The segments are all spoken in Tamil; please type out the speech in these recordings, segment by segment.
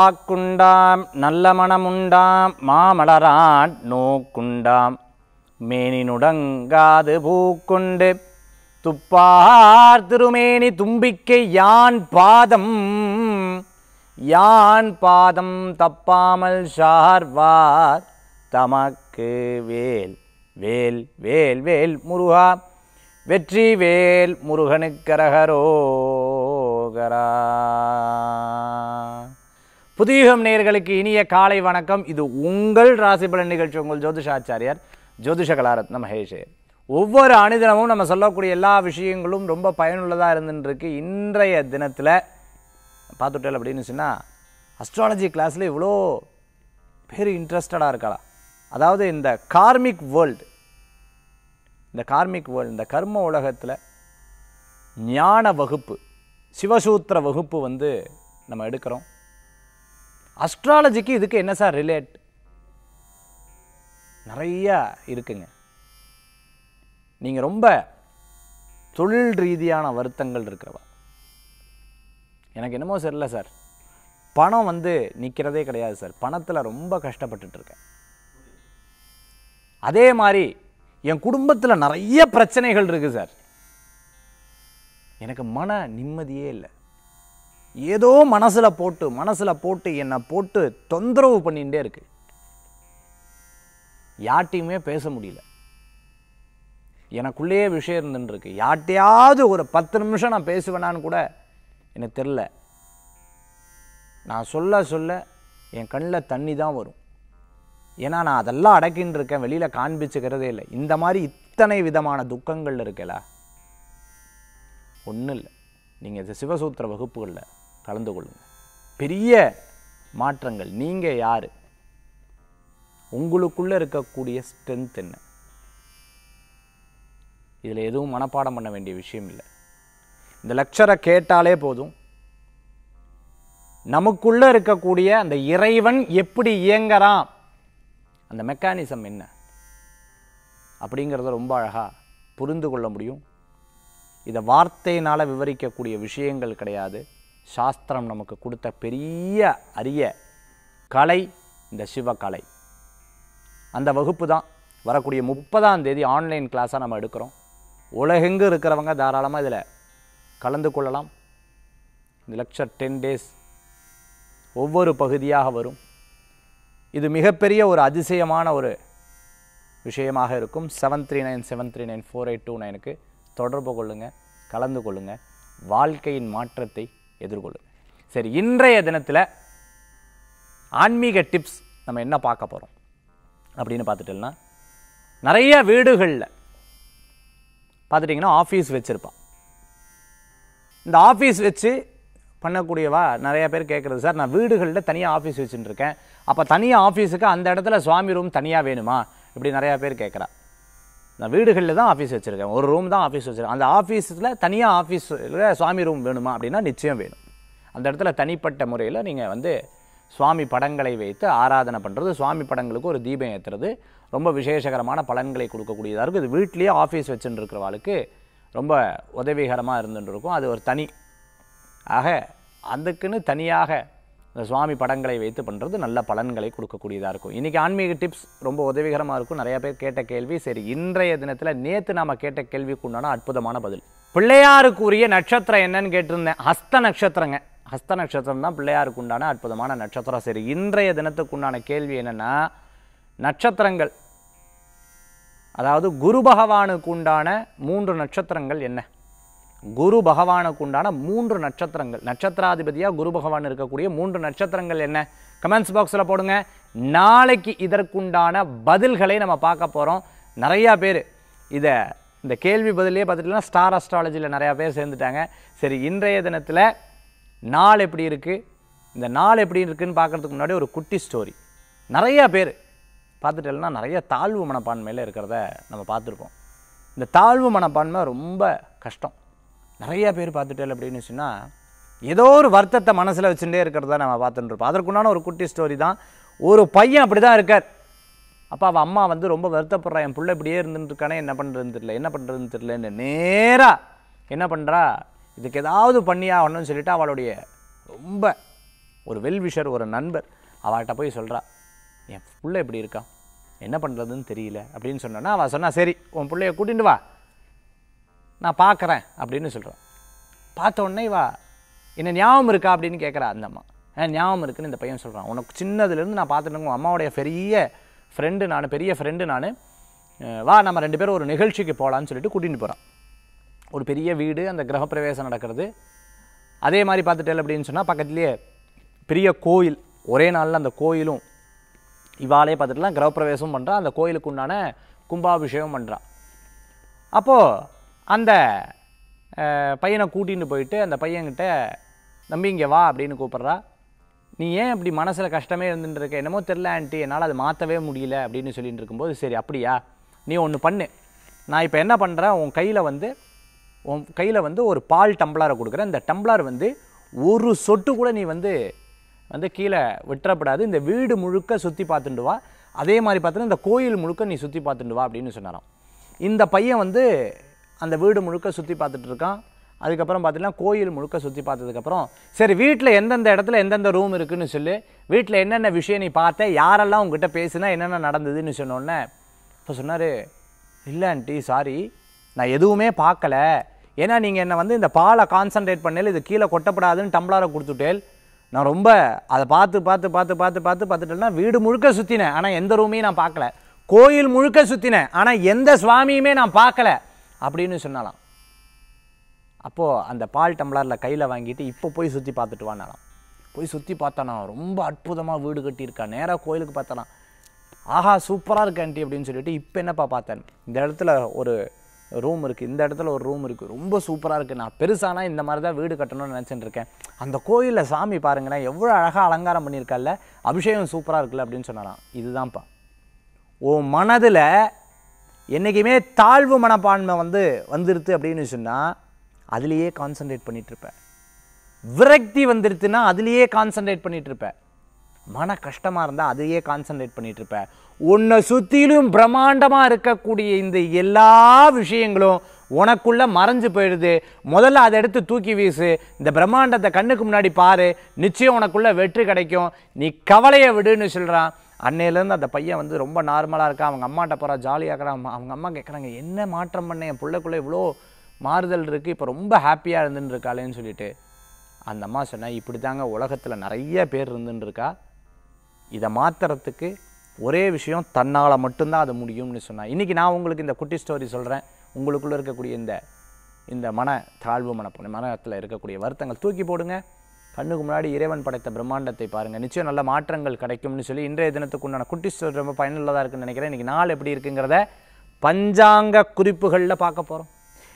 வாக்குண்டாம் நல்ல மனமுண்டாம் மாமலரான் நோக்குண்டாம் மேனினுடங்காது பூக்கொண்டு துப்பார் திருமேனி தும்பிக்கை யான் பாதம் தப்பாமல் சார்வார் தமக்கு வேல் வேல் வேல் வேல் முருகா வெற்றி வேல் முருகனுக்கரகரோகரா. புதியுகம் நேயர்களுக்கு இனிய காலை வணக்கம். இது உங்கள் ராசிபலன் நிகழ்ச்சி. உங்கள் ஜோதிஷாச்சாரியார் ஜோதிஷ கலாரத்ன மகேஷ் ஐயர். ஒவ்வொரு அனுதினமும் நம்ம சொல்லக்கூடிய எல்லா விஷயங்களும் ரொம்ப பயனுள்ளதாக இருந்துருக்கு. இன்றைய தினத்தில் பார்த்துட்டேன் அப்படின்னு சொன்னால் அஸ்ட்ராலஜி கிளாஸில் இவ்வளோ பேர் இன்ட்ரெஸ்டடாக இருக்கலாம். அதாவது இந்த கார்மிக் வேர்ல்டு, இந்த கர்ம உலகத்தில் ஞான வகுப்பு, சிவசூத்திர வகுப்பு நம்ம எடுக்கிறோம். அஸ்ட்ராலஜிக்கு இதுக்கு என்ன சார் ரிலேட்? நிறையா இருக்குங்க. நீங்கள் ரொம்ப தொழில் ரீதியான வருத்தங்கள் இருக்கிறவா, எனக்கு என்னமோ சரியில்லை சார், பணம் நிற்கிறதே கிடையாது சார், பணத்தில் ரொம்ப கஷ்டப்பட்டுட்ருக்கேன். அதே மாதிரி என் குடும்பத்தில் நிறைய பிரச்சனைகள் இருக்குது சார், எனக்கு மன நிம்மதியே இல்லை, ஏதோ மனசில் போட்டு என்னை போட்டு தொந்தரவு பண்ணிகிட்டே இருக்கு, யார்ட்டையுமே பேச முடியல, எனக்குள்ளேயே விஷயம் இருந்துருக்கு, யார்ட்டையாவது ஒரு 10 நிமிஷம் நான் பேசுவேனான்னு கூட எனக்கு தெரில. நான் சொல்ல என் கண்ணில் தண்ணி தான் வரும். ஏன்னா நான் அதெல்லாம் அடக்கின்னு இருக்கேன், வெளியில் காண்பிச்சுக்கிறதே இல்லை. இந்த மாதிரி இத்தனை விதமான துக்கங்கள் இருக்கல, ஒன்றும் இல்லை, நீங்கள் இந்த சிவசூத்திர வகுப்புகளில் கலந்து கொள்ளுங்கள். பெரிய மாற்றங்கள். நீங்கள் யார், உங்களுக்குள்ளே இருக்கக்கூடிய ஸ்ட்ரென்த் என்ன, இதில் எதுவும் மனப்பாடம் பண்ண வேண்டிய விஷயம் இல்லை. இந்த லெக்சரை கேட்டாலே போதும், நமக்குள்ளே இருக்கக்கூடிய அந்த இறைவன் எப்படி இயங்குறான், அந்த மெக்கானிசம் என்ன அப்படிங்கிறத ரொம்ப அழகாக புரிந்து கொள்ள முடியும். இதை வார்த்தையினால் விவரிக்கக்கூடிய விஷயங்கள் கிடையாது. சாஸ்திரம் நமக்கு கொடுத்த பெரிய அரிய கலை இந்த சிவகலை. அந்த வகுப்பு தான் வரக்கூடிய 30ஆம் தேதி ஆன்லைன் கிளாஸாக நம்ம எடுக்கிறோம். உலகெங்கு இருக்கிறவங்க தாராளமாக இதில் கலந்து கொள்ளலாம். இந்த லெக்சர் 10 days ஒவ்வொரு பகுதியாக வரும். இது மிகப்பெரிய ஒரு அதிசயமான ஒரு விஷயமாக இருக்கும். 7397394829க்கு தொடர்பு கொள்ளுங்கள், கலந்து கொள்ளுங்கள், வாழ்க்கையின் மாற்றத்தை எதிர்கொள்ளுங்கள். சரி, இன்றைய தினத்தில் ஆன்மீக டிப்ஸ் நம்ம என்ன பார்க்க போகிறோம் அப்படின்னு பார்த்துட்டோம்னா, நிறைய வீடுகளில் பார்த்துட்டிங்கன்னா ஆஃபீஸ் வச்சுருப்பான். இந்த ஆஃபீஸ் வச்சு பண்ணக்கூடியவா நிறைய பேர் கேட்குறது, சார் நான் வீடுகளில் தனியாக ஆஃபீஸ் வச்சுட்டு இருக்கேன், அப்போ தனியாக ஆஃபீஸுக்கு அந்த இடத்துல சுவாமி ரூம் தனியாக வேணுமா இப்படி நிறையா பேர் கேட்குறா. நான் வீடுகளில் தான் ஆஃபீஸ் வச்சுருக்கேன், ஒரு ரூம் தான் ஆஃபீஸ் வச்சுருக்கேன், அந்த ஆஃபீஸில் தனியாக ஆஃபீஸில் சுவாமி ரூம் வேணுமா அப்படின்னா நிச்சயம் வேணும். அந்த இடத்துல தனிப்பட்ட முறையில் நீங்கள் சுவாமி படங்களை வைத்து ஆராதனை பண்ணுறது, சுவாமி படங்களுக்கு ஒரு தீபம் ஏற்றுறது ரொம்ப விசேஷகரமான பலன்களை கொடுக்கக்கூடியதாக இருக்கும். இது வீட்லேயே ஆஃபீஸ் வச்சுட்டு இருக்கிறவாளுக்கு ரொம்ப உதவிகரமாக இருந்துட்டு இருக்கும். அது ஒரு தனி ஆக அதுக்குன்னு தனியாக இந்த சுவாமி படங்களை வைத்து பண்ணுறது நல்ல பலன்களை கொடுக்கக்கூடியதாக இருக்கும். இன்றைக்கி ஆன்மீக டிப்ஸ் ரொம்ப உதவிகரமாக இருக்கும். நிறையா பேர் கேட்ட கேள்வி. சரி, இன்றைய தினத்தில் நேற்று நாம் கேட்ட கேள்விக்கு உண்டான அற்புதமான பதில். பிள்ளையாருக்குரிய நட்சத்திரம் என்னன்னு கேட்டிருந்தேன். ஹஸ்த நட்சத்திரங்க. ஹஸ்த நட்சத்திரம் தான் பிள்ளையாருக்கு உண்டான அற்புதமான நட்சத்திரம். சரி, இன்றைய தினத்துக்கு உண்டான கேள்வி என்னென்னா, நட்சத்திரங்கள், அதாவது குரு பகவானுக்கு உண்டான 3 நட்சத்திரங்கள் என்ன? குரு பகவானுக்கு உண்டான 3 நட்சத்திரங்கள், நட்சத்திராதிபதியாக குரு பகவான் இருக்கக்கூடிய 3 நட்சத்திரங்கள் என்ன? கமெண்ட்ஸ் பாக்ஸில் போடுங்க. நாளைக்கு இதற்குண்டான பதில்களை நம்ம பார்க்க போகிறோம். நிறையா பேர் இந்த கேள்வி பதிலே பார்த்துட்டுனா ஸ்டார் அஸ்ட்ராலஜியில் நிறையா பேர் சேர்ந்துட்டாங்க. சரி, இன்றைய தினத்தில் நாள் எப்படி இருக்குது, இந்த நாள் எப்படி இருக்குதுன்னு பார்க்குறதுக்கு முன்னாடி ஒரு குட்டி ஸ்டோரி. நிறையா பேர் பார்த்துட்டேன்னா நிறைய தாழ்வு மனப்பான்மையில் இருக்கிறத நம்ம பார்த்துருப்போம். இந்த தாழ்வு மனப்பான்மை ரொம்ப கஷ்டம். நிறைய பேர் பார்த்துட்டேன் அப்படின்னு சொன்னால் ஏதோ ஒரு வருத்தத்தை மனசில் வச்சுட்டே இருக்கிறத நம்ம பார்த்துட்டு இருப்போம். அதற்குண்டான ஒரு குட்டி ஸ்டோரி தான். ஒரு பையன் அப்படி தான் இருக்கார். அப்போ அவள் அம்மா ரொம்ப வருத்தப்படுறா, என் பிள்ளை இப்படியே இருந்துட்டு இருக்கானே, என்ன பண்ணுறதுன்னு தெரியலன்னு நேராக என்ன பண்ணுறா, இதுக்கு ஏதாவது பண்ணியாகணும்னு சொல்லிட்டு அவளுடைய ரொம்ப ஒரு வெல்விஷர், ஒரு நண்பர் அவள்கிட்ட போய் சொல்கிறா, என் பிள்ளை எப்படி இருக்கா, என்ன பண்ணுறதுன்னு தெரியல அப்படின்னு சொன்னோன்னா அவள் சொன்னா, சரி உன் பிள்ளைய கூட்டிட்டு வா, நான் பார்க்குறேன் அப்படின்னு சொல்கிறான். பார்த்த உடனே வா, என்ன ஞாபகம் இருக்கா அப்படின்னு கேட்குறா அந்த அம்மா. ஞாபகம் இருக்குன்னு இந்த பையன் சொல்கிறான். உனக்கு சின்னதுலேருந்து நான் பார்த்துட்டு உங்கள் அம்மாவுடைய பெரிய ஃப்ரெண்டு நான், வா நம்ம 2 பேரும் ஒரு நிகழ்ச்சிக்கு போகலான்னு சொல்லிட்டு கூட்டிகிட்டு போகிறான். ஒரு பெரிய வீடு, அந்த கிரகப்பிரவேசம் நடக்கிறது. அதே மாதிரி பார்த்துட்டேன் அப்படின்னு சொன்னால் பக்கத்துலேயே பெரிய கோயில், ஒரே நாளில் அந்த கோயிலும் இவாளே பார்த்துட்டுலாம் கிரகப்பிரவேசம் பண்ணுறா, அந்த கோயிலுக்கு உண்டான கும்பாபிஷேகம் பண்ணுறா. அப்போது அந்த பையனை கூட்டிகிட்டு போயிட்டு அந்த பையன்கிட்ட, நம்பி இங்கே வா அப்படின்னு கூப்பிட்றா. நீ ஏன் இப்படி மனசில் கஷ்டமே இருந்துட்டு இருக்க, என்னமோ தெரில ஆண்டி, என்னால் அதை மாற்றவே முடியல அப்படின்னு சொல்லிட்டு இருக்கும்போது, சரி அப்படியா, நீ ஒன்று பண்ணு, நான் இப்போ என்ன பண்ணுறேன், உன் கையில் வந்து ஒரு பால் டம்ளரை கொடுக்குறேன். இந்த டம்ளர் வந்து ஒரு சொட்டு கூட நீ வந்து கீழே விட்டுறப்படாது, இந்த வீடு முழுக்க சுற்றி பார்த்துட்டு வா, அதே மாதிரி பார்த்தீங்கன்னா இந்த கோயில் முழுக்க நீ சுற்றி பார்த்துட்டு வா அப்படின்னு சொன்னாராம். இந்த பையன் வந்து அந்த வீடு முழுக்க சுற்றி பார்த்துட்டு இருக்கான். அதுக்கப்புறம் பார்த்தீங்கன்னா கோயில் முழுக்க சுற்றி பார்த்ததுக்கப்புறம், சரி வீட்டில் எந்தெந்த இடத்துல எந்தெந்த ரூம் இருக்குதுன்னு சொல்லி, வீட்டில் என்னென்ன விஷயம் நீ பார்த்த, யாரெல்லாம் உங்ககிட்ட பேசுனா என்னென்ன நடந்ததுன்னு சொன்னோன்னே இப்போ சொன்னார், இல்லை ஆண்டி சாரி, நான் எதுவுமே பார்க்கல, ஏன்னா நீங்கள் என்னை வந்து இந்த பாலை கான்சன்ட்ரேட் பண்ணல, இது கீழே கொட்டப்படாதுன்னு டம்ளரை கொடுத்துட்டேன், நான் ரொம்ப அதை பார்த்துட்டேன்னா வீடு முழுக்க சுற்றினேன், ஆனால் எந்த ரூமையும் நான் பார்க்கல, கோயில் முழுக்க சுற்றினேன், ஆனால் எந்த சுவாமியுமே நான் பார்க்கல அப்படின்னு சொன்னாலாம். அப்போது அந்த பால் டம்ளரில் கையில் வாங்கிட்டு இப்போ போய் சுற்றி பார்த்துட்டு வானாலாம். போய் சுற்றி பார்த்தானா, ரொம்ப அற்புதமாக வீடு கட்டியிருக்கா. நேராக கோயிலுக்கு பார்த்தானா, ஆஹா சூப்பராக இருக்கு ஆண்டி அப்படின்னு சொல்லிட்டு, இப்போ என்னப்பா பார்த்தேன், இந்த இடத்துல ஒரு ரூம் இருக்குது, இந்த இடத்துல ஒரு ரூம் இருக்குது, ரொம்ப சூப்பராக இருக்குது, நான் பெருசானா இந்த மாதிரி தான் வீடு கட்டணும்னு நினச்சிட்டு இருக்கேன், அந்த கோயிலில் சாமி பாருங்களேன் எவ்வளோ அழகாக அலங்காரம் பண்ணியிருக்கால, அபிஷேகம் சூப்பராக இருக்குல்ல அப்படின்னு சொன்னாராம். இதுதான்ப்பா, ஓ மனதில் என்றைக்குமே தாழ்வு மனப்பான்மை வந்துடுது அப்படின்னு சொன்னால் அதுலேயே கான்சன்ட்ரேட் பண்ணிகிட்ருப்பேன். விரக்தி வந்துடுதுன்னா அதுலேயே கான்சன்ட்ரேட் பண்ணிகிட்ருப்பேன். மன கஷ்டமாக இருந்தால் அதையே கான்சன்ட்ரேட் பண்ணிகிட்ருப்பேன். உன்னை சுற்றிலும் பிரம்மாண்டமாக இருக்கக்கூடிய இந்த எல்லா விஷயங்களும் உனக்குள்ளே மறைஞ்சு போயிடுது. முதல்ல அதை எடுத்து தூக்கி வீசு, இந்த பிரம்மாண்டத்தை கண்ணுக்கு முன்னாடி பாரு, நிச்சயம் உனக்குள்ளே வெற்றி கிடைக்கும், நீ கவலையை விடுன்னு சொல்கிறான். அன்னையிலேருந்து அந்த பையன் ரொம்ப நார்மலாக இருக்கான். அவங்க அம்மாட்ட போகிறா, ஜாலியாக இருக்கிறான். அவங்க அம்மா கேட்குறாங்க, என்ன மாற்றம் பண்ண, என் பிள்ளைக்குள்ளே இவ்வளோ மாறுதல் இருக்குது, இப்போ ரொம்ப ஹாப்பியாக இருந்துன்னு இருக்காளேன்னு சொல்லிட்டு. அந்த அம்மா சொன்னால், இப்படி தாங்க உலகத்தில் நிறைய பேர் இருந்துன்னு இருக்கா, இதை மாற்றுறதுக்கு ஒரே விஷயம், தன்னால் மட்டும்தான் அது முடியும்னு சொன்னால். இன்றைக்கி நான் உங்களுக்கு இந்த குட்டி ஸ்டோரி சொல்கிறேன். உங்களுக்குள்ளே இருக்கக்கூடிய இந்த மன தாழ்வு மனத்தில் இருக்கக்கூடிய வருத்தங்கள் தூக்கி போடுங்க, கண்ணுக்கு முன்னாடி இறைவன் படைத்த பிரம்மாண்டத்தை பாருங்கள், நிச்சயம் நல்ல மாற்றங்கள் கிடைக்கும்னு சொல்லி இன்றைய தினத்துக்கு உண்டான குட்டி ஸ்டோரி ரொம்ப பயனுள்ளதாக இருக்குன்னு நினைக்கிறேன். இன்றைக்கி நாள் எப்படி இருக்குங்கிறத பஞ்சாங்க குறிப்புகளில் பார்க்க போகிறோம்.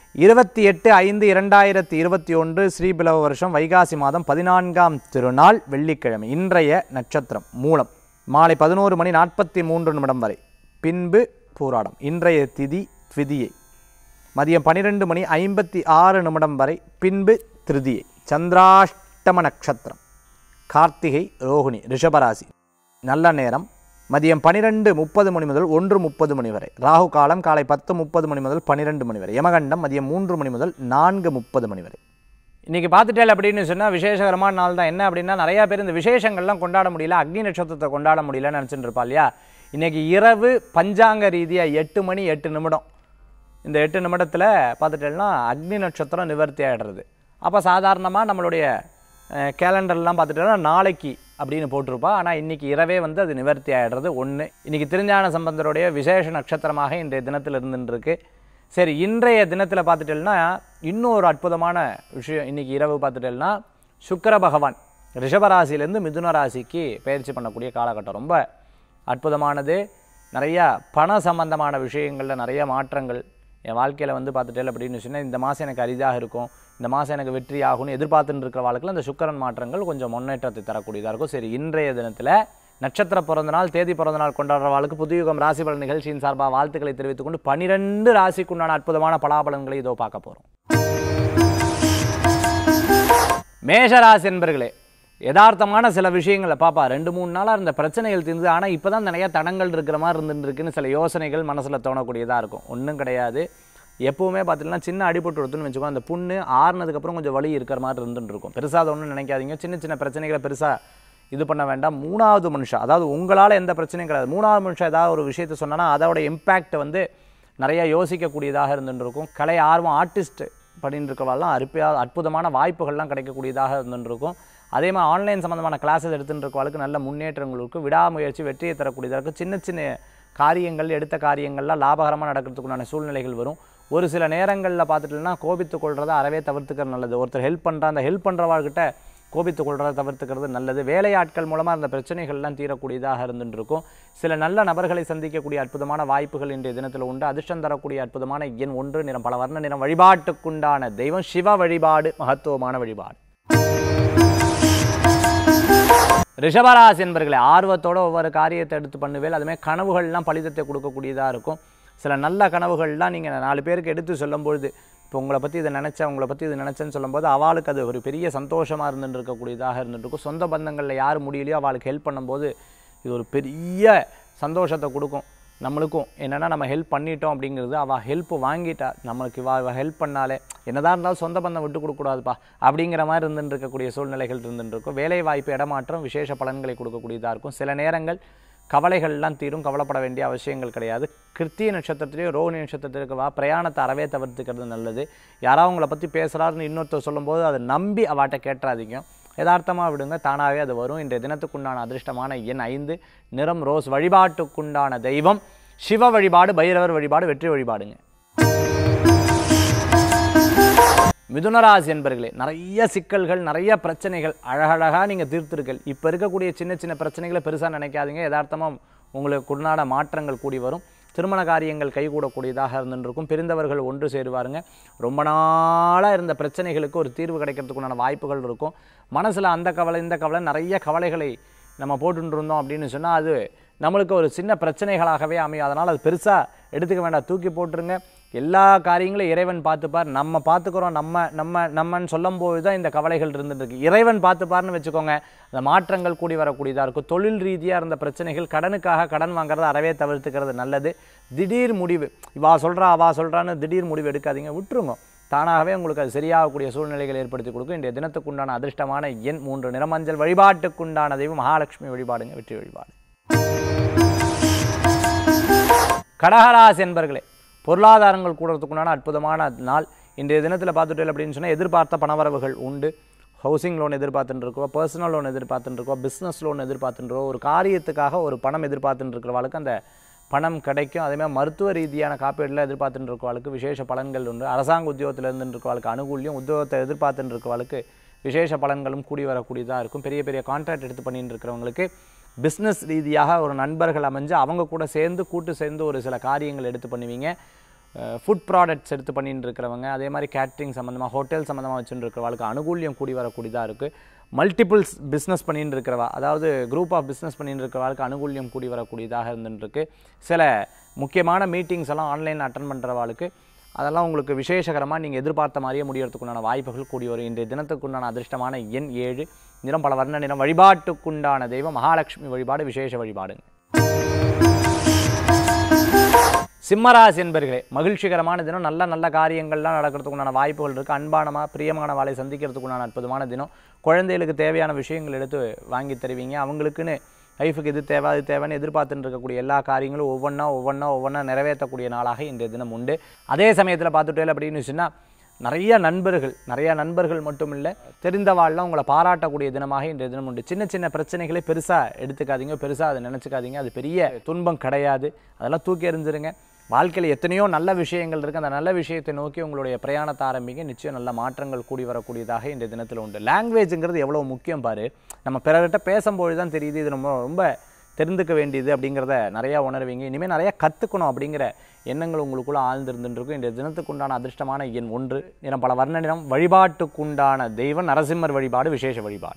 28/5/2021 ஸ்ரீபிலவ வருஷம் வைகாசி மாதம் 14ஆம் திருநாள் வெள்ளிக்கிழமை. இன்றைய நட்சத்திரம் மூலம், மாலை 11:43 வரை, பின்பு பூராடம். இன்றைய திதி த்விதியை, மதியம் 12:56 வரை, பின்பு திருதியை. சந்திராஷ்டம நட்சத்திரம் கார்த்திகை ரோகிணி ரிஷபராசி. நல்ல நேரம் மதியம் 12:30 முதல் 1:30 வரை. ராகு காலம் காலை 10:30 முதல் 12 வரை. யமகண்டம் மதியம் 3 முதல் 4:30 வரை. இன்றைக்கி பார்த்துட்டேன் அப்படின்னு சொன்னால் விசேஷகரமான நாள் தான். என்ன அப்படின்னா, நிறையா பேர் இந்த விசேஷங்கள்லாம் கொண்டாட முடியல, அக்னி நட்சத்திரத்தை கொண்டாட முடியலன்னு நினச்சிட்டு இருப்பா இல்லையா. இன்றைக்கி இரவு பஞ்சாங்க ரீதியாக 8:08. இந்த 8 நிமிடத்தில் பார்த்துட்டேன்னா அக்னி நட்சத்திரம் நிவர்த்தி ஆகிடுறது. அப்போ சாதாரணமாக நம்மளுடைய கேலண்டர்லாம் பார்த்துட்டோன்னா நாளைக்கு அப்படின்னு போட்டிருப்பா. ஆனால் இன்றைக்கி இரவே அது நிவர்த்தி ஆகிடுறது. ஒன்று, இன்றைக்கி திருஞான சம்பந்தருடைய விசேஷ நட்சத்திரமாக இன்றைய தினத்தில் இருந்துருக்கு. சரி, இன்றைய தினத்தில் பார்த்துட்டேன்னா இன்னொரு அற்புதமான விஷயம். இன்றைக்கி இரவு பார்த்துட்டேன்னா சுக்கிர பகவான் ரிஷபராசிலேருந்து மிதுன ராசிக்கு பயிற்சி பண்ணக்கூடிய காலகட்டம் ரொம்ப அற்புதமானது. நிறையா பண சம்பந்தமான விஷயங்களில் நிறைய மாற்றங்கள் என் வாழ்க்கையில் பார்த்துட்டேன் அப்படின்னு சொன்னால், இந்த மாதம் எனக்கு அரிதாக இருக்கும், இந்த மாதம் எனக்கு வெற்றி ஆகும்னு எதிர்பார்த்துட்டு இருக்கிற வாழ்க்கையில் இந்த சுக்கிரன் மாற்றங்கள் கொஞ்சம் முன்னேற்றத்தை தரக்கூடியதாக இருக்கும். சரி, இன்றைய தினத்தில் நட்சத்திர பிறந்தநாள் தேதி பிறந்தநாள் கொண்டாடுறவாளுக்கு புதுயுகம் ராசி பலன் நிகழ்ச்சியின் சார்பாக வாழ்த்துக்களை தெரிவித்துக் கொண்டு 12 ராசிக்குண்டான அற்புதமான பலாபலன்களை இதோ பார்க்க போகிறோம். மேஷராசி என்பர்களே, யதார்த்தமான சில விஷயங்களை பாப்பா 2-3 நாளாக இருந்த பிரச்சனைகள் தீர்ந்து, ஆனால் இப்போ தான் நிறையா தடங்கள் இருக்கிற மாதிரி இருந்துருக்குன்னு சில யோசனைகள் மனசில் தோணக்கூடியதாக இருக்கும். ஒன்றும் கிடையாது. எப்போவுமே பார்த்திங்கன்னா சின்ன அடிபட்டு கொடுத்துன்னு வச்சுக்கோ, அந்த புண்ணு ஆறுனதுக்கப்புறம் கொஞ்சம் வலி இருக்கிற மாதிரி இருந்துட்டு இருக்கும். பெருசாக அதை ஒன்றும் நினைக்காதீங்க. சின்ன சின்ன பிரச்சனைகளை பெருசாக இது பண்ண வேண்டாம். மூணாவது மனுஷன், அதாவது உங்களால் எந்த பிரச்சனையும் கிடையாது, மூணாவது மனுஷன் ஏதாவது ஒரு விஷயத்தை சொன்னா அதோட இம்பேக்ட் வந்து நிறைய யோசிக்கக்கூடியதாக இருந்துருக்கும். கலை ஆர்வம் ஆர்டிஸ்ட் பண்ணிட்டு இருக்கவாலாம் அற்புதமான வாய்ப்புகள்லாம் கிடைக்கக்கூடியதாக இருந்துருக்கும். அதே மாதிரி ஆன்லைன் சம்மந்தமான கிளாஸஸ் எடுத்துகிட்டு இருக்கவாளுக்கு நல்ல முன்னேற்றங்களுக்கு விடாமுயற்சி வெற்றியை தரக்கூடியதாக இருக்கும். சின்ன சின்ன காரியங்கள் எடுத்த காரியங்கள்லாம் லாபகரமாக நடக்கிறதுக்குண்டான சூழ்நிலைகள் வரும். ஒரு சில நேரங்களில் பார்த்துட்டுனா கோபித்து கொள்றதை அறவே தவிர்த்துக்கிறது நல்லது. ஒருத்தர் ஹெல்ப் பண்ணுறா, அந்த ஹெல்ப் பண்ணுறவாழ்கிட்ட கோபித்து கொள்றதை தவிர்த்துக்கிறது நல்லது. வேலையாட்கள் மூலமாக அந்த பிரச்சனைகள்லாம் தீரக்கூடியதாக இருந்துருக்கும். சில நல்ல நபர்களை சந்திக்கக்கூடிய அற்புதமான வாய்ப்புகள் இன்றைய தினத்தில் உண்டு. அதிர்ஷ்டம் தரக்கூடிய அற்புதமான எண் 1, நிறம் பல வர்ண நிறம். வழிபாட்டுக்குண்டான தெய்வம் சிவ வழிபாடு, மகத்துவமான வழிபாடு. ரிஷபராசி என்பர்களே, ஆர்வத்தோடு ஒவ்வொரு காரியத்தை எடுத்து பண்ணுவேல். அதுமாதிரி கனவுகள்லாம் பலிதத்தை கொடுக்கக்கூடியதாக இருக்கும். சில நல்ல கனவுகள்லாம் நீங்கள் 4 பேருக்கு எடுத்து சொல்லும்பொழுது, இப்போ உங்களை பற்றி இதை நினச்சேன், உங்களை பற்றி இது நினச்சேன்னு சொல்லும்போது அவளுக்கு அது ஒரு பெரிய சந்தோஷமாக இருந்துட்டு இருக்கக்கூடியதாக இருந்துகிட்ருக்கும். சொந்த பந்தங்களில் யார் முடியலையோ அவளுக்கு ஹெல்ப் பண்ணும்போது இது ஒரு பெரிய சந்தோஷத்தை கொடுக்கும். நம்மளுக்கும் என்னென்னா நம்ம ஹெல்ப் பண்ணிட்டோம் அப்படிங்கிறது, அவள் ஹெல்ப் வாங்கிட்டா, நம்மளுக்கு இவள் ஹெல்ப் பண்ணாலே என்னதான் இருந்தாலும் சொந்த பந்தம் விட்டு கொடுக்கக்கூடாதுப்பா அப்படிங்கிற மாதிரி இருந்துட்டு இருக்கக்கூடிய சூழ்நிலைகள் இருந்துட்டு இருக்கும். வேலை வாய்ப்பு இடமாற்றம் விசேஷ பலன்களை கொடுக்கக்கூடியதாக இருக்கும். சில நேரங்கள் கவலைகள்லாம் தீரும், கவலைப்பட வேண்டிய அவசியங்கள் கிடையாது. கிருத்திய நட்சத்திரத்திலேயோ ரோஹிணி நட்சத்திரத்திற்கு பிரயாணத்தை அறவே தவிர்த்துக்கிறது நல்லது. யாராவது உங்களை பற்றி பேசுகிறாருன்னு இன்னொருத்தர் சொல்லும்போது அதை நம்பி அவாட்ட கேட்டுறாதீங்க, யதார்த்தமாக விடுங்க, தானாகவே அது வரும். இன்றைய தினத்துக்குண்டான அதிர்ஷ்டமான எண் 5, நிறம் ரோஸ். வழிபாட்டுக்குண்டான தெய்வம் சிவ வழிபாடு, பைரவர் வழிபாடு, வெற்றி வழிபாடுங்க. மிதுனராசி என்பர்களே, நிறைய சிக்கல்கள், நிறைய பிரச்சனைகள் அழகழகாக நீங்கள் தீர்த்திருக்கீர்கள். இப்போ இருக்கக்கூடிய சின்ன சின்ன பிரச்சனைகளை பெருசாக நினைக்காதீங்க. யதார்த்தமாக உங்களுக்கு உண்டான மாற்றங்கள் கூடி வரும். திருமண காரியங்கள் கைகூடக்கூடியதாக இருந்துருக்கும். பிரிந்தவர்கள் ஒன்று சேருவாருங்க. ரொம்ப நாளாக இருந்த பிரச்சனைகளுக்கு ஒரு தீர்வு கிடைக்கிறதுக்குண்டான வாய்ப்புகள் இருக்கும். மனசில் அந்த கவலை இந்த கவலை நிறைய கவலைகளை நம்ம போட்டுட்டு இருந்தோம் அப்படின்னு சொன்னால் அது நம்மளுக்கு ஒரு சின்ன பிரச்சனைகளாகவே அமையும். அதனால் அது பெருசாக எடுத்துக்க வேண்டாம், தூக்கி போட்டுருங்க. எல்லா காரியங்களும் இறைவன் பார்த்துப்பார். நம்ம பார்த்துக்கிறோம், நம்மன்னு சொல்லும்போது தான் இந்த கவலைகள் இருந்துட்டு இருக்கு. இறைவன் பார்த்துப்பார்னு வச்சுக்கோங்க, அந்த மாற்றங்கள் கூடி வரக்கூடியதாக இருக்கும். தொழில் ரீதியாக இருந்த பிரச்சனைகள், கடனுக்காக கடன் வாங்குறத அறவே தவிர்த்துக்கிறது நல்லது. திடீர் முடிவு, இவா சொல்கிறா அவா சொல்கிறான்னு திடீர் முடிவு எடுக்காதீங்க, விட்டுருங்க. தானாகவே உங்களுக்கு அது சரியாகக்கூடிய சூழ்நிலைகள் ஏற்படுத்தி கொடுக்கும். இன்றைய தினத்துக்குண்டான அதிர்ஷ்டமான எண் 3, நிறமஞ்சள். வழிபாட்டுக்குண்டான தெய்வம் மகாலட்சுமி வழிபாடுங்க, வெற்றி வழிபாடு. கடகராசி என்பர்களே, பொருளாதாரங்கள் கூடுறதுக்குண்டான அற்புதமான நாள். இன்றைய தினத்தில் பார்த்துட்டு அப்படின்னு சொன்னால் எதிர்பார்த்த பணவரவுகள் உண்டு. ஹவுசிங் லோன் எதிர்பார்த்துட்டு இருக்கோம், பர்சனல் லோன் எதிர்பார்த்துட்டு இருக்கோம், பிஸ்னஸ் லோன் எதிர்பார்த்துட்டு இருக்கோம். ஒரு காரியத்துக்காக ஒரு பணம் எதிர்பார்த்துட்டு இருக்கிறவளுக்கு அந்த பணம் கிடைக்கும். அதேமாதிரி மருத்துவ ரீதியான காப்பீடில் எதிர்பார்த்துட்டு இருக்கவளுக்கு விசேஷ பலன்கள் உண்டு. அரசாங்க உத்தியோகத்தில் இருந்துட்டு இருக்கவளுக்கு அனுகூல்யம், உத்தியோகத்தை எதிர்பார்த்துட்டு இருக்கவளுக்கு விசேஷ பலன்களும் கூடி வரக்கூடியதாக இருக்கும். பெரிய பெரிய கான்ட்ராக்ட் எடுத்து பண்ணிட்டு இருக்கிறவங்களுக்கு பிஸ்னஸ் ரீதியாக ஒரு நண்பர்கள் அமைஞ்சு அவங்க கூட கூட்டு சேர்ந்து ஒரு சில காரியங்கள் எடுத்து பண்ணுவீங்க. ஃபுட் ப்ராடக்ட்ஸ் எடுத்து பண்ணிட்டு இருக்கிறவங்க, அதே மாதிரி கேட்ரிங் சம்மந்தமாக, ஹோட்டல் சம்மந்தமாக வச்சுட்டு இருக்கிறவங்களுக்கு அனுகூல்யம் கூடி வரக்கூடியதாக இருக்குது. மல்டிபிள்ஸ் பிஸ்னஸ் பண்ணிட்டு இருக்கிறவா, அதாவது குரூப் ஆஃப் பிஸ்னஸ் பண்ணிட்டு இருக்கிறவங்களுக்கு அனுகூல்யம் கூடி வரக்கூடியதாக இருந்துருக்கு. சில முக்கியமான மீட்டிங்ஸ் எல்லாம் ஆன்லைனில் அட்டன் பண்ணுறவாளுக்கு அதெல்லாம் உங்களுக்கு விசேஷகரமாக நீங்கள் எதிர்பார்த்த மாதிரியே முடியறதுக்குண்டான வாய்ப்புகள் கூடி வரும். இன்றைய தினத்துக்குண்டான அதிர்ஷ்டமான எண் 7, நிறம் பல வர்ண நிறம். வழிபாட்டுக்குண்டான தெய்வம் மகாலட்சுமி வழிபாடு, விசேஷ வழிபாடுங்க. சிம்மராசி என்பர்களே, மகிழ்ச்சிகரமான தினம். நல்ல நல்ல காரியங்கள்லாம் நடக்கிறதுக்குண்டான வாய்ப்புகள் இருக்குது. அன்பானமாக பிரியமான வாளை சந்திக்கிறதுக்குண்டான அற்புதமான தினம். குழந்தைகளுக்கு தேவையான விஷயங்கள் எடுத்து வாங்கி தருவீங்க. அவங்களுக்குன்னு லைஃபுக்கு இது தேவை அது தேவைன்னு எதிர்பார்த்துட்டு இருக்கக்கூடிய எல்லா காரியங்களும் ஒவ்வொன்றா நிறைவேற்றக்கூடிய நாளாக இன்றைய தினம் உண்டு. அதே சமயத்தில் பார்த்துட்டே அப்படின்னு சொன்னால் நிறைய நண்பர்கள் மட்டும் இல்லை, தெரிந்தவாள்லாம் உங்களை பாராட்டக்கூடிய தினமாக இன்றைய தினம் உண்டு. சின்ன சின்ன பிரச்சனைகளை பெருசாக எடுத்துக்காதீங்க, பெருசாக அதை நினச்சிக்காதீங்க. அது பெரிய துன்பம் கிடையாது, அதெல்லாம் தூக்கி எறிஞ்சிருங்க. வாழ்க்கையில் எத்தனையோ நல்ல விஷயங்கள் இருக்குது, அந்த நல்ல விஷயத்தை நோக்கி உங்களுடைய பிரயாணத்தை ஆரம்பிங்க. நிச்சயம் நல்ல மாற்றங்கள் கூடி வரக்கூடியதாக இன்றைய தினத்தில் உண்டு. லாங்குவேஜுங்கிறது எவ்வளோ முக்கியம் பாரு. நம்ம பிறர்கிட்ட பேசும்போது தான் தெரியுது இது ரொம்ப தெரிந்துக்க வேண்டியது அப்படிங்கிறத நிறையா உணர்வீங்க. இனிமேல் நிறையா கற்றுக்கணும் அப்படிங்கிற எண்ணங்கள் உங்களுக்குள்ளே ஆழ்ந்திருந்துருக்கும். இன்றைய தினத்துக்குண்டான அதிர்ஷ்டமான எண் 1, நிறம் பல வர்ண நிறம். வழிபாட்டுக்குண்டான தெய்வம் நரசிம்மர் வழிபாடு, விசேஷ வழிபாடு.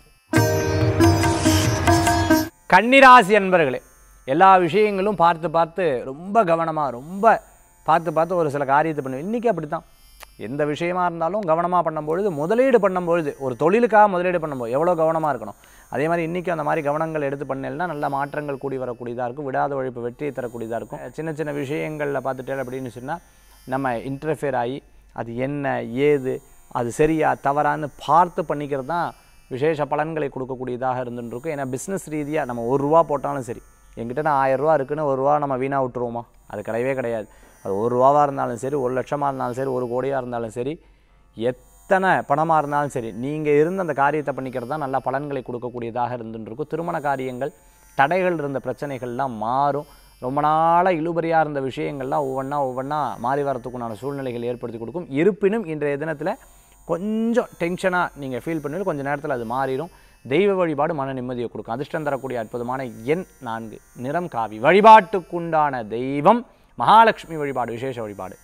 கன்னிராசி என்பர்களே, எல்லா விஷயங்களும் பார்த்து ரொம்ப கவனமாக பார்த்து ஒரு சில காரியத்தை பண்ணுவேன். இன்றைக்கி அப்படி தான், எந்த விஷயமா இருந்தாலும் கவனமாக பண்ணும்பொழுது, முதலீடு பண்ணும்பொழுது, ஒரு தொழிலுக்காக முதலீடு பண்ணும்போது எவ்வளோ கவனமாக இருக்கணும். அதே மாதிரி இன்றைக்கும் அந்த மாதிரி கவனங்கள் எடுத்து பண்ணலைன்னா நல்ல மாற்றங்கள் கூடி வரக்கூடியதாக இருக்கும். விடாத உழைப்பு வெற்றியை தரக்கூடியதாக இருக்கும். சின்ன சின்ன விஷயங்களில் பார்த்துட்டே அப்படின்னு சொன்னால் நம்ம இன்டர்ஃபியர் ஆகி அது என்ன ஏது அது சரியா தவறான்னு பார்த்து பண்ணிக்கிறது தான் விசேஷ பலன்களை கொடுக்கக்கூடியதாக இருந்துருக்கும். ஏன்னா பிஸ்னஸ் ரீதியாக நம்ம ₹1 போட்டாலும் சரி, என்கிட்ட நான் ₹1000 இருக்குன்னு ₹1 நம்ம வீணாக விட்டுருவோமா? அது கிடையவே கிடையாது. அது ₹1 இருந்தாலும் சரி, 1 லட்சமாக இருந்தாலும் சரி, 1 கோடியாக இருந்தாலும் சரி, எத்தனை பணமாக இருந்தாலும் சரி, நீங்கள் இருந்து அந்த காரியத்தை பண்ணிக்கிறது தான் நல்ல பலன்களை கொடுக்கக்கூடியதாக இருந்துருக்கும். திருமண காரியங்கள் தடைகள் இருந்த பிரச்சனைகள்லாம் மாறும். ரொம்ப நாளாக இழுபறியாக இருந்த விஷயங்கள்லாம் ஒவ்வொன்றா மாறி வரத்துக்குண்டான சூழ்நிலைகள் ஏற்படுத்தி கொடுக்கும். இருப்பினும் இன்றைய தினத்தில் கொஞ்சம் டென்ஷனாக நீங்கள் ஃபீல் பண்ணுவீங்க, கொஞ்சம் நேரத்தில் அது மாறிடும். தெய்வ வழிபாடு மன நிம்மதியை கொடுக்கும். அதிர்ஷ்டம் தரக்கூடிய அற்புதமான எண் 4, நிறம் காவி. வழிபாட்டுக்குண்டான தெய்வம் மகாலட்சுமி வழிபாடு, விசேஷ வழிபாடு.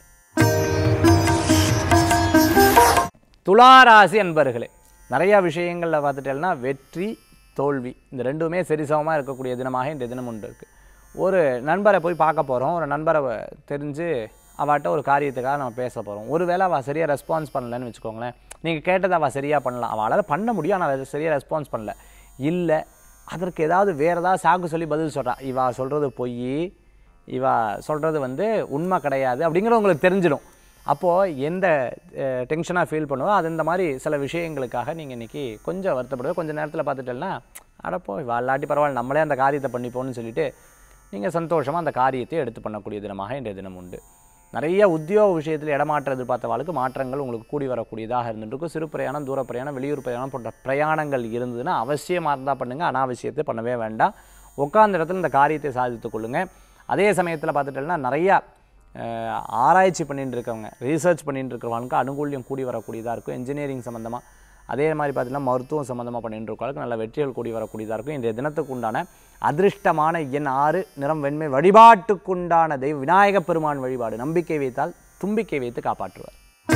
துளாராசி அன்பர்களே, நிறையா விஷயங்களில் பார்த்துட்டேன்னா வெற்றி தோல்வி இந்த ரெண்டுமே சரிசமமாக இருக்கக்கூடிய தினமாக இந்த தினம் உண்டு இருக்குது. ஒரு நண்பரை போய் பார்க்க போகிறோம், ஒரு நண்பரை தெரிஞ்சு அவட்ட ஒரு காரியத்துக்காக நம்ம பேச போகிறோம். ஒரு வேளை அவள் சரியாக ரெஸ்பான்ஸ் பண்ணலன்னு வச்சுக்கோங்களேன், நீங்கள் கேட்டதை அவள் சரியாக பண்ணலாம், அவளால் பண்ண முடியும், ஆனால் அதை சரியாக ரெஸ்பான்ஸ் பண்ணல, இல்லை அதற்கு ஏதாவது வேறு ஏதாவது சாக்கு சொல்லி பதில் சொல்கிறா, இவா சொல்கிறது பொய், இவா சொல்கிறது உண்மை கிடையாது அப்படிங்கிற உங்களுக்கு தெரிஞ்சிடும். அப்போது எந்த டென்ஷனாக ஃபீல் பண்ணுவோம், அது இந்த மாதிரி சில விஷயங்களுக்காக நீங்கள் இன்றைக்கி கொஞ்சம் வருத்தப்படுவோம். கொஞ்சம் நேரத்தில் பார்த்துட்டேன்னா அடப்போ இவா இல்லாட்டி பரவாயில்ல நம்மளே அந்த காரியத்தை பண்ணிப்போன்னு சொல்லிவிட்டு நீங்கள் சந்தோஷமாக அந்த காரியத்தை எடுத்து பண்ணக்கூடிய தினமாக இன்றைய தினம் உண்டு. நிறைய உத்தியோக விஷயத்தில் இடமாற்ற எதிர்பார்த்தவாளுக்கு மாற்றங்கள் உங்களுக்கு கூடி வரக்கூடியதாக இருந்துருக்கும். சிறு பிரயாணம், தூர பிரயாணம், வெளியூர் பிரயாணம் போன்ற பிரயாணங்கள் இருந்ததுன்னா அவசியமாக இருந்தால் பண்ணுங்கள், அனாவசியத்தை பண்ணவே வேண்டாம். உட்கார்ந்த இடத்துல இந்த காரியத்தை சாதித்து கொள்ளுங்கள். அதே சமயத்தில் பார்த்துட்டேன்னா நிறையா ஆராய்ச்சி பண்ணிட்டு இருக்கவங்க, ரீசர்ச் பண்ணிட்டு இருக்கிறவங்களுக்கு அனுகூல்யம் கூடி வரக்கூடியதாக இருக்கும். இன்ஜினியரிங் சம்மந்தமாக, அதே மாதிரி பார்த்திங்கன்னா மருத்துவம் சம்மந்தமாக பண்ணிட்டு இருக்கவங்களுக்கு நல்ல வெற்றிகள் கூடி வரக்கூடியதாக இருக்கும். இன்றைய தினத்துக்கு உண்டான அதிர்ஷ்டமான எண் 6, நிறம் வெண்மை. வழிபாட்டுக்குண்டான தெய்வ விநாயகப் பெருமான் வழிபாடு. நம்பிக்கை வைத்தால் தும்பிக்கை வைத்து காப்பாற்றுவார்.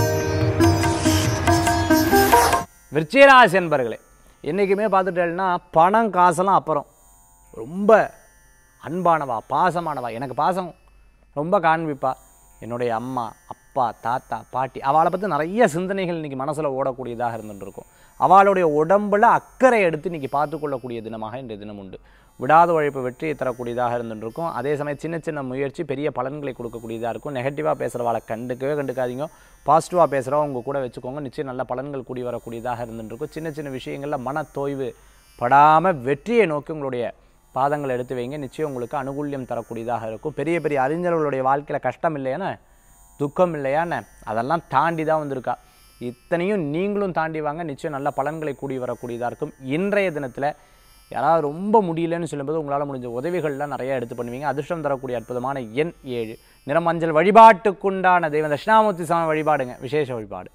விருச்சிகராசி என்பர்களே, என்றைக்குமே பார்த்துட்டேன்னா பணம் காசெல்லாம் அப்புறம், ரொம்ப அன்பானவா பாசமானவா, எனக்கு பாசம் ரொம்ப காண்பிப்பா, என்னுடைய அம்மா அப்பா தாத்தா பாட்டி, அவளை பற்றி நிறைய சிந்தனைகள் இன்றைக்கி மனசில் ஓடக்கூடியதாக இருந்துருக்கும். அவளுடைய உடம்பில் அக்கறை எடுத்து இன்றைக்கி பார்த்துக்கொள்ளக்கூடிய தினமாக இன்றைய தினம் உண்டு. விடாத உழைப்பு வெற்றியை தரக்கூடியதாக இருந்துருக்கும். அதே சமயம் சின்ன சின்ன முயற்சி பெரிய பலன்களை கொடுக்கக்கூடியதாக இருக்கும். நெகட்டிவாக பேசுகிறவாளை கண்டுக்காதீங்க, பாசிட்டிவாக பேசுகிறவங்க உங்கள் கூட வச்சுக்கோங்க. நிச்சயம் நல்ல பலன்கள் கூடி வரக்கூடியதாக இருந்துருக்கும். சின்ன சின்ன விஷயங்களில் மன தோய்வு படாமல் வெற்றியை நோக்கி உங்களுடைய பாதங்கள் எடுத்து வைங்க. நிச்சயம் உங்களுக்கு அனுகூல்யம் தரக்கூடியதாக இருக்கும். பெரிய பெரிய அறிஞர்களுடைய வாழ்க்கையில் கஷ்டம் இல்லையானே, துக்கம் இல்லையானே, அதெல்லாம் தாண்டி தான் வந்திருக்கா. இத்தனையும் நீங்களும் தாண்டி வாங்க. நிச்சயம் நல்ல பலன்களை கூடி வரக்கூடியதாக இருக்கும். இன்றைய தினத்தில் யாராவது ரொம்ப முடியலன்னு சொல்லும்போது உங்களால் முடிஞ்ச உதவிகள்லாம் நிறைய எடுத்து பண்ணுவீங்க. அதிர்ஷ்டம் தரக்கூடிய அற்புதமான எண் 7, நிறம் மஞ்சள். வழிபாட்டுக்குண்டான தெய்வம் தட்சிணாமூர்த்தி சாமி வழிபாடுங்க, விசேஷ வழிபாடு.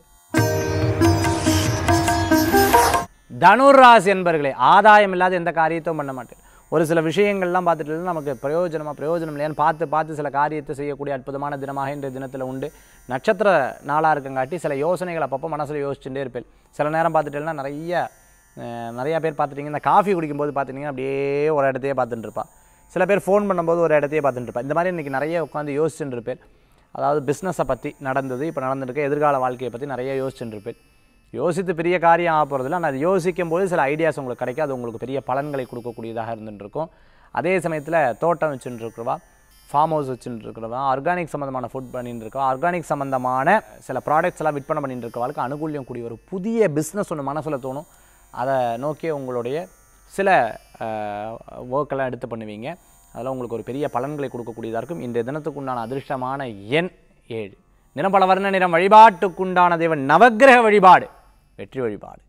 தனுராசி என்பர்களே, ஆதாயம் இல்லாத எந்த காரியத்தையும் பண்ண மாட்டேன். ஒரு சில விஷயங்கள்லாம் பார்த்துட்டு நமக்கு பிரயோஜனம் இல்லையான்னு பார்த்து சில காரியத்தை செய்யக்கூடிய அற்புதமான தினமாக இன்றைய தினத்தில் உண்டு. நட்சத்திர நாளாக இருக்கங்காட்டி சில யோசனைகள் அப்பப்போ மனசில் யோசிச்சுட்டே இருப்பேன். சில நேரம் பார்த்துட்டேன்னா நிறையா பேர் பார்த்துட்டிங்கன்னா இந்த காஃபி குடிக்கும்போது பார்த்துட்டிங்கன்னா அப்படியே ஒரு இடத்தையே பார்த்துட்டு இருப்பா. சில பேர் ஃபோன் பண்ணும்போது ஒரு இடத்தையே பார்த்துட்டு இருப்பா. இந்த மாதிரி இன்றைக்கி நிறைய உட்காந்து யோசிச்சுட்டு இருப்பேன். அதாவது பிஸ்னஸை பற்றி நடந்தது, இப்போ நடந்துருக்க எதிர்கால வாழ்க்கையை பற்றி நிறைய யோசிச்சுட்டு இருப்பேன். யோசித்து பெரிய காரியம் ஆக போகிறதில்ல, ஆனால் அது யோசிக்கும் போது சில ஐடியாஸ் உங்களுக்கு கிடைக்கும். அது உங்களுக்கு பெரிய பலன்களை கொடுக்கக்கூடியதாக இருந்துருக்கும். அதே சமயத்தில் தோட்டம் வச்சுட்டு இருக்கிறவா, ஃபார்ம் ஹவுஸ் வச்சுட்டு இருக்கிறவா, ஆர்கானிக் சம்மந்தமான ஃபுட் பண்ணிட்டு இருக்கா, ஆர்கானிக் சம்மந்தமான சில ப்ராடக்ட்ஸ் எல்லாம் விற்பனை பண்ணிட்டு இருக்கவாளுக்கு அனுகூல்யம் கூடி வரும். புதிய பிஸ்னஸ் ஒன்று மனசில் தோணும், அதை நோக்கி உங்களுடைய சில ஒர்க்கெல்லாம் எடுத்து பண்ணுவீங்க. அதெல்லாம் உங்களுக்கு ஒரு பெரிய பலன்களை கொடுக்கக்கூடியதாக இருக்கும். இன்றைய தினத்துக்கு உண்டான அதிர்ஷ்டமான எண் 7, நிறம் பல வர்ண நிறம். வழிபாட்டுக்குண்டான தெய்வம் நவக்கிரக வழிபாடு, வெற்றி வழிபாடு.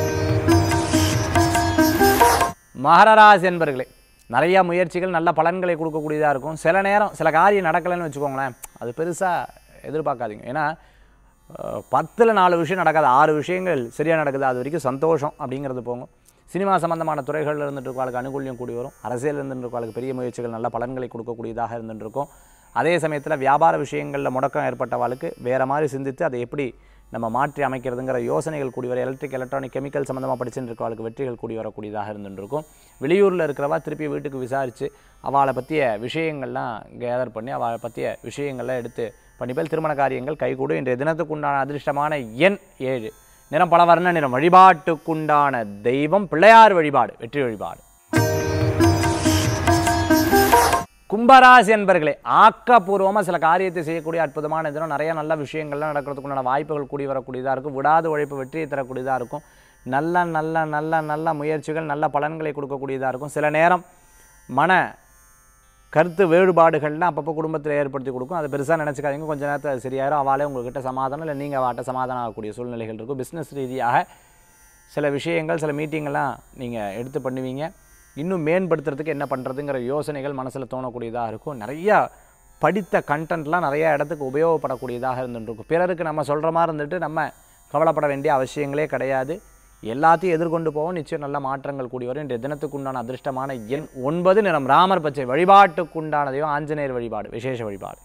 மகர ராசி என்பர்களே, நிறையா முயற்சிகள் நல்ல பலன்களை கொடுக்கக்கூடியதாக இருக்கும். சில நேரம் சில காரியம் நடக்கலைன்னு வச்சுக்கோங்களேன், அது பெருசாக எதிர்பார்க்காதீங்க. ஏன்னா 10ல் 4 விஷயம் நடக்காது, 6 விஷயங்கள் சரியாக நடக்குது, அது வரைக்கும் சந்தோஷம் அப்படிங்கிறது போகும். சினிமா சம்பந்தமான துறைகளில் இருந்துட்டு அனுகூல்யம் கூடி வரும். அரசியல் இருந்துட்டு பெரிய முயற்சிகள் நல்ல பலன்களை கொடுக்கக்கூடியதாக இருந்துருக்கும். அதே சமயத்தில் வியாபார விஷயங்களில் முடக்கம் ஏற்பட்டவாளுக்கு வேறு மாதிரி சிந்தித்து அதை எப்படி நம்ம மாற்றி அமைக்கிறதுங்கிற யோசனைகள் கூடி வர. எலக்ட்ரானிக் கெமிக்கல் சம்மந்தமாக படிச்சுட்டு இருக்கவளுக்கு வெற்றிகள் கூடி வரக்கூடியதாக இருந்துருக்கும். வெளியூரில் இருக்கிறவா திருப்பி வீட்டுக்கு விசாரித்து அவளை பற்றிய விஷயங்கள்லாம் கேதர் பண்ணி அவளை பற்றிய விஷயங்கள்லாம் எடுத்து பண்ணிப்பேல் திருமண காரியங்கள் கைகூடும். இன்றைய தினத்துக்குண்டான அதிர்ஷ்டமான எண் 7, நிறம் பல வர்ண நிறம். வழிபாட்டுக்குண்டான தெய்வம் பிள்ளையார் வழிபாடு, வெற்றி வழிபாடு. கும்பராசி என்பர்களே, ஆக்கப்பூர்வமாக சில காரியத்தை செய்யக்கூடிய அற்புதமான தினம். நிறைய நல்ல விஷயங்கள்லாம் நடக்கிறதுக்குண்டான வாய்ப்புகள் கூடி வரக்கூடியதாக இருக்கும். விடாத உழைப்பு வெற்றியை தரக்கூடியதாக இருக்கும். நல்ல நல்ல நல்ல நல்ல முயற்சிகள் நல்ல பலன்களை கொடுக்கக்கூடியதாக இருக்கும். சில நேரம் மன கருத்து வேறுபாடுகள்லாம் அப்பப்போ குடும்பத்தில் ஏற்படுத்தி கொடுக்கும். அதை பெருசாக நினச்சிக்காதீங்க, கொஞ்சம் நேரத்தில் அது சரியாயிரும். அவளே உங்கள்கிட்ட சமாதானம் இல்லை நீங்கள் அவட்ட சமாதானம் ஆகக்கூடிய சூழ்நிலைகள் இருக்கும். பிஸ்னஸ் ரீதியாக சில விஷயங்கள் சில மீட்டிங்கெல்லாம் நீங்கள் எடுத்து பண்ணுவீங்க. இன்னும் மேம்படுத்துறதுக்கு என்ன பண்ணுறதுங்கிற யோசனைகள் மனசில் தோணக்கூடியதாக இருக்கும். நிறையா படித்த கண்டென்ட்லாம் நிறையா இடத்துக்கு உபயோகப்படக்கூடியதாக இருந்துருக்கும். பிறருக்கு நம்ம சொல்கிற மாதிரி இருந்துட்டு நம்ம கவலைப்பட வேண்டிய அவசியங்களே கிடையாது. எல்லாத்தையும் எதிர்கொண்டு போவோம். நிச்சயம் நல்ல மாற்றங்கள் கூடி வரும். இன்றைய தினத்துக்குண்டான அதிர்ஷ்டமான எண் 9, நிறம் ராமர் பச்சை. வழிபாட்டுக்குண்டான தெய்வம் ஆஞ்சநேயர் வழிபாடு, விசேஷ வழிபாடு.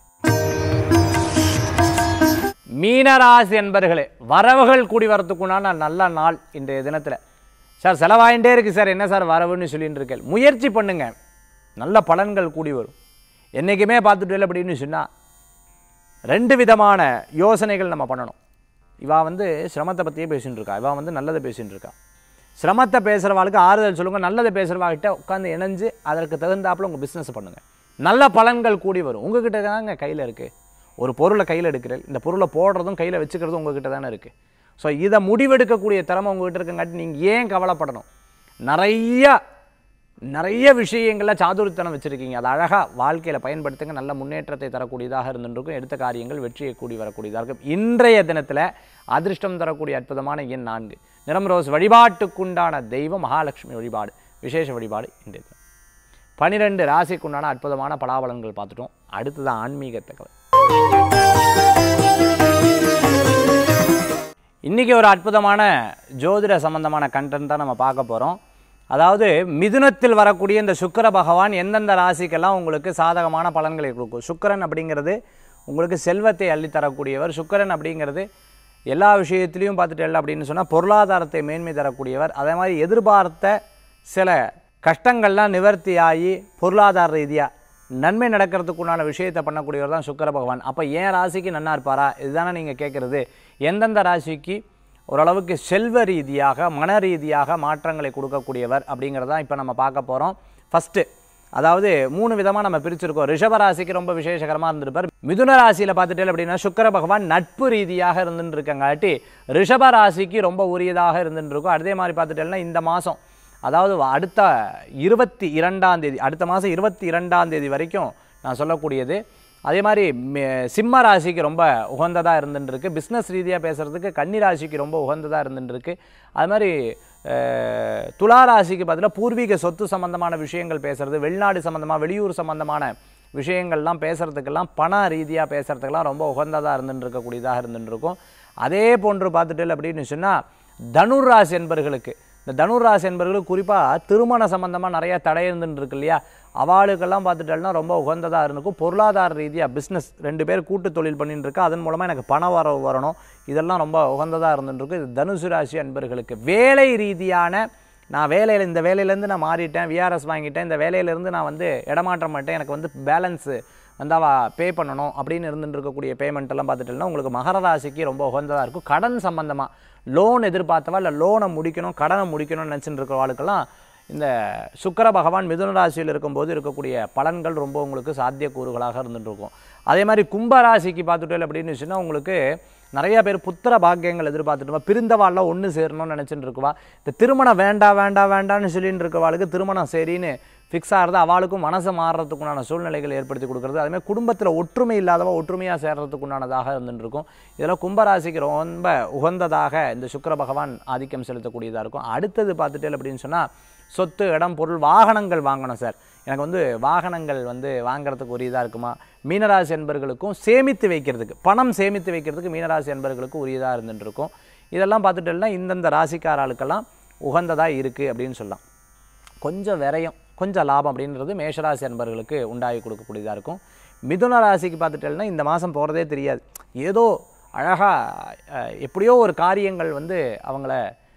மீனராசி என்பர்களே, வரவுகள் கூடி வரத்துக்குண்டான நல்ல நாள் இன்றைய தினத்தில். சார் செலவாயிட்டே இருக்குது சார், என்ன சார் வரவுன்னு சொல்லிட்டு இருக்கேன். முயற்சி பண்ணுங்க, நல்ல பலன்கள் கூடி வரும். என்றைக்குமே பார்த்துட்டு இல்லை அப்படின்னு சொன்னால் 2 விதமான யோசனைகள் நம்ம பண்ணணும். இவா வந்து சிரமத்தை பற்றியே பேசிகிட்டு இருக்கா, இவா வந்து நல்லதை பேசிகிட்டு இருக்கா. சிரமத்தை பேசுகிறவாளுக்கு ஆறுதல் சொல்லுங்கள், நல்லதை பேசுகிறவாகிட்ட உட்காந்து இணைஞ்சு அதற்கு தகுந்தாப்பில் உங்கள் பிஸ்னஸ் பண்ணுங்கள். நல்ல பலன்கள் கூடி வரும். உங்ககிட்ட தாங்க கையில் இருக்குது. ஒரு பொருளை கையில் எடுக்கிறேன், இந்த பொருளை போடுறதும் கையில் வச்சுக்கிறதும் உங்ககிட்ட தானே இருக்குது. ஸோ இதை முடிவெடுக்கக்கூடிய திறமை உங்ககிட்ட இருக்குங்காட்டி நீங்கள் ஏன் கவலைப்படணும்? நிறைய விஷயங்களில் சாதுரியத்தனம் வச்சுருக்கீங்க. அதை அழகாக வாழ்க்கையில் பயன்படுத்துங்க. நல்ல முன்னேற்றத்தை தரக்கூடியதாக இருந்துருக்கும். எடுத்த காரியங்கள் வெற்றியை கூடி வரக்கூடியதாக இருக்கும். இன்றைய தினத்தில் அதிர்ஷ்டம் தரக்கூடிய அற்புதமான எண் 4, நிறம் ரோஸ். வழிபாட்டுக்குண்டான தெய்வம் மகாலட்சுமி வழிபாடு, விசேஷ வழிபாடு. இன்றைய தினம் 12 ராசிக்குண்டான அற்புதமான பலாபலன்கள் பார்த்துட்டோம். அடுத்ததான் ஆன்மீக தகவல். இன்றைக்கி ஒரு அற்புதமான ஜோதிட சம்பந்தமான கண்டென்ட் தான் நம்ம பார்க்க போகிறோம். அதாவது மிதுனத்தில் வரக்கூடிய இந்த சுக்கிர பகவான் எந்தெந்த ராசிக்கெல்லாம் உங்களுக்கு சாதகமான பலன்களை கொடுக்கும். சுக்கிரன் அப்படிங்கிறது உங்களுக்கு செல்வத்தை அள்ளித்தரக்கூடியவர். சுக்கிரன் அப்படிங்கிறது எல்லா விஷயத்திலையும் பார்த்துட்டு இல்லை அப்படின்னு சொன்னால் பொருளாதாரத்தை மேன்மை தரக்கூடியவர். அதே மாதிரி எதிர்பார்த்த சில கஷ்டங்கள்லாம் நிவர்த்தியாகி பொருளாதார ரீதியாக நன்மை நடக்கிறதுக்குண்டான விஷயத்தை பண்ணக்கூடியவர் தான் சுக்கிர பகவான். அப்போ ஏன் ராசிக்கு நன்னா இருப்பாரா, இதுதானே நீங்கள் கேட்குறது. எந்தெந்த ராசிக்கு ஓரளவுக்கு செல்வ ரீதியாக மன ரீதியாக மாற்றங்களை கொடுக்கக்கூடியவர் அப்படிங்கிறதான் இப்போ நம்ம பார்க்க போகிறோம். ஃபஸ்ட்டு அதாவது 3 விதமாக நம்ம பிரிச்சிருக்கோம். ரிஷப ராசிக்கு ரொம்ப விசேஷகரமாக இருந்திருப்பார். மிதுன ராசியில் பார்த்துட்டே அப்படின்னா சுக்கிர பகவான் நட்பு ரீதியாக இருந்துட்டு இருக்கங்காட்டி ரிஷப ராசிக்கு ரொம்ப உரியதாக இருந்துட்டு இருக்கும். அதே மாதிரி பார்த்துட்டேன்னா இந்த மாதம், அதாவது அடுத்த 22ஆம் தேதி, அடுத்த மாதம் 22ஆம் தேதி வரைக்கும் நான் சொல்லக்கூடியது. அதே மாதிரி சிம்ம ராசிக்கு ரொம்ப உகந்ததாக இருந்துருக்கு. பிஸ்னஸ் ரீதியாக பேசுகிறதுக்கு கன்னி ராசிக்கு ரொம்ப உகந்ததாக இருந்துருக்கு. அது மாதிரி துலா ராசிக்கு பார்த்தீங்கன்னா பூர்வீக சொத்து சம்பந்தமான விஷயங்கள் பேசுகிறது, வெளிநாடு சம்பந்தமாக வெளியூர் சம்பந்தமான விஷயங்கள்லாம் பேசுகிறதுக்கெல்லாம் பண ரீதியாக பேசுகிறதுக்கெல்லாம் ரொம்ப உகந்ததாக இருந்துருக்கக்கூடியதாக இருந்துருக்கும். அதே போன்று பார்த்துட்டு அப்படின்னு சொன்னால் தனுர் ராசி என்பர்களுக்கு, இந்த தனுர் ராசி என்பவர்களுக்கு குறிப்பாக திருமண சம்பந்தமாக நிறையா தடை இருந்துருக்கு இல்லையா, அவளுக்கெல்லாம் பார்த்துட்டேன்னா ரொம்ப உகந்ததாக இருந்திருக்கும். பொருளாதார ரீதியாக பிஸ்னஸ் 2 பேர் கூட்டு தொழில் பண்ணிட்டு இருக்கா, அதன் மூலமாக எனக்கு பண வரணும், இதெல்லாம் ரொம்ப உகந்ததாக இருந்துருக்கு. இது தனுசு ராசி அன்பர்களுக்கு. வேலை ரீதியான நான் வேலையில் இந்த வேலையிலேருந்து நான் மாறிட்டேன், விஆர்எஸ் வாங்கிட்டேன், இந்த வேலையிலேருந்து நான் வந்து இடமாற்றம் மாட்டேன், எனக்கு வந்து பேலன்ஸு வந்து பே பண்ணணும் அப்படின்னு இருந்துட்டு இருக்கக்கூடிய பேமெண்ட்டெல்லாம் பார்த்துட்டேன்னா உங்களுக்கு மகர ராசிக்கு ரொம்ப உகந்ததாக இருக்கும். கடன் சம்பந்தமாக லோன் எதிர்பார்த்தவா இல்லை லோனை முடிக்கணும் கடனை முடிக்கணும்னு நினச்சிட்டு இருக்கிறவாளுக்கெல்லாம் இந்த சுக்கிர பகவான் மிதுன ராசியில் இருக்கும்போது இருக்கக்கூடிய பலன்கள் ரொம்ப உங்களுக்கு சாத்தியக்கூறுகளாக இருந்துகிட்ருக்கும். அதே மாதிரி கும்பராசிக்கு பார்த்துட்டே அப்படின்னு சொன்னால் உங்களுக்கு நிறைய பேர் புத்திர பாக்கியங்கள் எதிர்பார்த்துட்டுவா, பிரிந்தவாள்லாம் ஒன்று சேரணும்னு நினச்சிட்டு இருக்குவா. இந்த திருமணம் வேண்டான்னு சொல்லிட்டு இருக்கவாளுக்கு திருமணம் சரின்னு ஃபிக்ஸ் ஆகிறது, அவளுக்கும் மனசை மாறுறதுக்குண்டான சூழ்நிலைகள் ஏற்படுத்தி கொடுக்குறது. அதுமாதிரி குடும்பத்தில் ஒற்றுமை இல்லாதவா ஒற்றுமையாக சேர்றதுக்குண்டானதாக இருந்துட்டு இருக்கும். இதெல்லாம் கும்பராசிக்கு ரொம்ப உகந்ததாக இந்த சுக்கிர பகவான் ஆதிக்கம் செலுத்தக்கூடியதாக இருக்கும். அடுத்தது பார்த்துட்டே அப்படின்னு சொன்னால் சொத்து இடம் பொருள் வாகனங்கள் வாங்கணும் சார், எனக்கு வந்து வாகனங்கள் வந்து வாங்கிறதுக்கு உரியதாக இருக்குமா. மீனராசி என்பர்களுக்கும் சேமித்து வைக்கிறதுக்கு, பணம் சேமித்து வைக்கிறதுக்கு மீனராசி என்பர்களுக்கு உரியதாக இருந்துட்டு இருக்கும். இதெல்லாம் பார்த்துட்டேன்னா இந்தந்த ராசிக்காரர்களுக்கெல்லாம் உகந்ததாக இருக்குது அப்படின்னு சொல்லலாம். கொஞ்சம் விரயம் கொஞ்சம் லாபம் அப்படின்றது மேஷராசி அன்பர்களுக்கு உண்டாகி கொடுக்கக்கூடியதாக இருக்கும். மிதுன ராசிக்கு பார்த்துட்டேன்னா இந்த மாதம் போகிறதே தெரியாது, ஏதோ அழகாக எப்படியோ ஒரு காரியங்கள் வந்து அவங்கள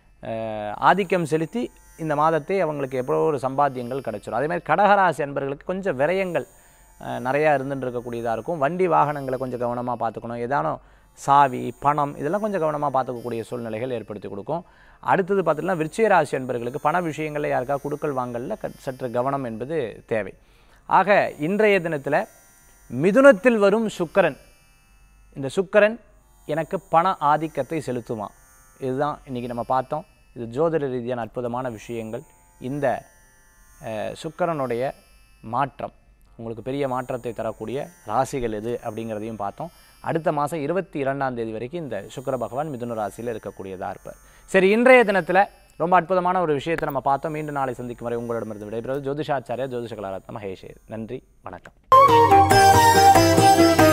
ஆதிக்கம் செலுத்தி இந்த மாதத்தை அவங்களுக்கு எப்போ ஒரு சம்பாத்தியங்கள் கிடச்சிடும். அதேமாதிரி கடகராசி அன்பர்களுக்கு கொஞ்சம் விரயங்கள் நிறையா இருந்துட்டு இருக்கக்கூடியதாக இருக்கும். வண்டி வாகனங்களை கொஞ்சம் கவனமாக பார்த்துக்கணும், ஏதானும் சாவி பணம் இதெல்லாம் கொஞ்சம் கவனமாக பார்த்துக்கக்கூடிய சூழ்நிலைகள் ஏற்படுத்தி கொடுக்கும். அடுத்தது பார்த்திங்கன்னா விருச்சிக ராசி அன்பர்களுக்கு பண விஷயங்களில் யாருக்கா கொடுக்கல் வாங்கலில் சற்று கவனம் என்பது தேவை. ஆக இன்றைய தினத்தில் மிதுனத்தில் வரும் சுக்கிரன், இந்த சுக்கிரன் எனக்கு பண ஆதிக்கத்தை செலுத்துமா, இதுதான் இன்றைக்கி நம்ம பார்த்தோம். இது ஜோதிட ரீதியான அற்புதமான விஷயங்கள். இந்த சுக்கிரனுடைய மாற்றம் உங்களுக்கு பெரிய மாற்றத்தை தரக்கூடிய ராசிகள் எது அப்படிங்கிறதையும் பார்த்தோம். அடுத்த மாதம் 22ஆம் தேதி வரைக்கும் இந்த சுக்கிர பகவான் மிதுன ராசியில் இருக்கக்கூடியதாக இருப்பார். சரி, இன்றைய தினத்தில் ரொம்ப அற்புதமான ஒரு விஷயத்தை நம்ம பார்த்தோம். மீண்டும் நாளை சந்திக்கும் வரை உங்களிடமிருந்து விடைபெறுவது ஜோதிஷாச்சாரியா ஜோதிஷ கலாரத்ன மகேஷ் ஐயர். நன்றி, வணக்கம்.